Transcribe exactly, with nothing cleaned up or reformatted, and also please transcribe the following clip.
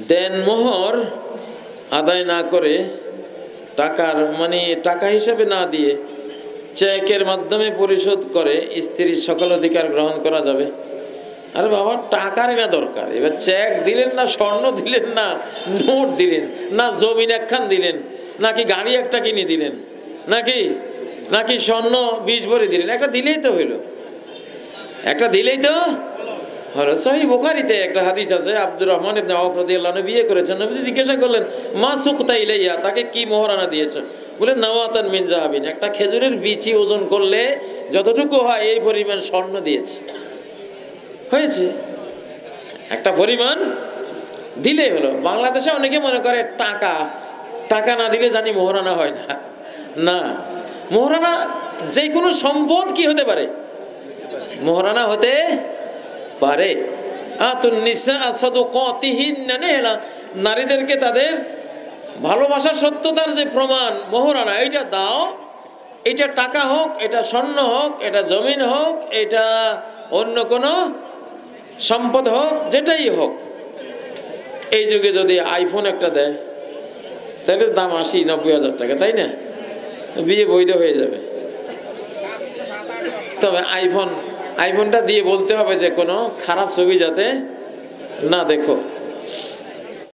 দেনমোহর আদায় না করে, টাকার মানে টাকা হিসাবে না দিয়ে চেকের মাধ্যমে পরিশোধ করে স্ত্রীর সকল অধিকার গ্রহণ করা যাবে? আরে বাবা, টাকার না দরকার। এবার চেক দিলেন না, স্বর্ণ দিলেন না, নোট দিলেন না, জমিন একখান দিলেন, নাকি গাড়ি একটা কিনে দিলেন, নাকি নাকি স্বর্ণ বিশ ভরি দিলেন, একটা দিলেই তো হইল, একটা দিলেই তো হলো। সহিহ বুখারীতে একটা হাদিস আছে, আব্দুর রহমান ইবনে আওফ রাদিয়াল্লাহু আনহু বিয়ে করেছেন। নবীজি জিজ্ঞাসা করলেন, মা সুকতা ইলাইয়া, তাকে কি মোহরানা দিয়েছো? বলে নাওয়াতান মিন যাহাবিন, একটা খেজুরের বিচি ওজন করলে যতটুকু হয় এই পরিমাণ স্বর্ণ দিয়েছে। হয়েছে, একটা পরিমাণ দিলেই হলো। বাংলাদেশে অনেকে মনে করে টাকা টাকা না দিলে জানি মোহরানা হয় না। না, মোহরানা যে কোনো সম্পদ কি হতে পারে, মোহরানা হতে পারে। নারীদেরকে তাদের ভালোবাসার সত্যতার যে প্রমাণ মোহরানা, এটা দাও। এটা টাকা হোক, এটা স্বর্ণ হোক, এটা জমিন হোক, এটা অন্য কোনো সম্পদ হোক, যেটাই হোক। এই যুগে যদি আইফোন একটা দেয় তাহলে দাম আশি নব্বই হাজার টাকা, তাই না? বিয়ে বৈধ হয়ে যাবে। তবে আইফোন আইফোনটা দিয়ে বলতে হবে যে কোনো খারাপ ছবি যাতে না দেখো।